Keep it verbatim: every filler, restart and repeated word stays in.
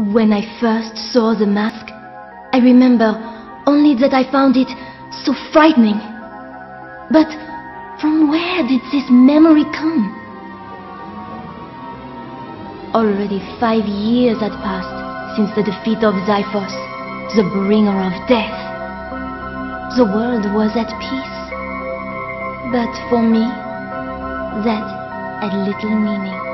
When I first saw the mask, I remember only that I found it so frightening. But from where did this memory come? Already five years had passed since the defeat of Xiphos, the bringer of death. The world was at peace. But for me, that had little meaning.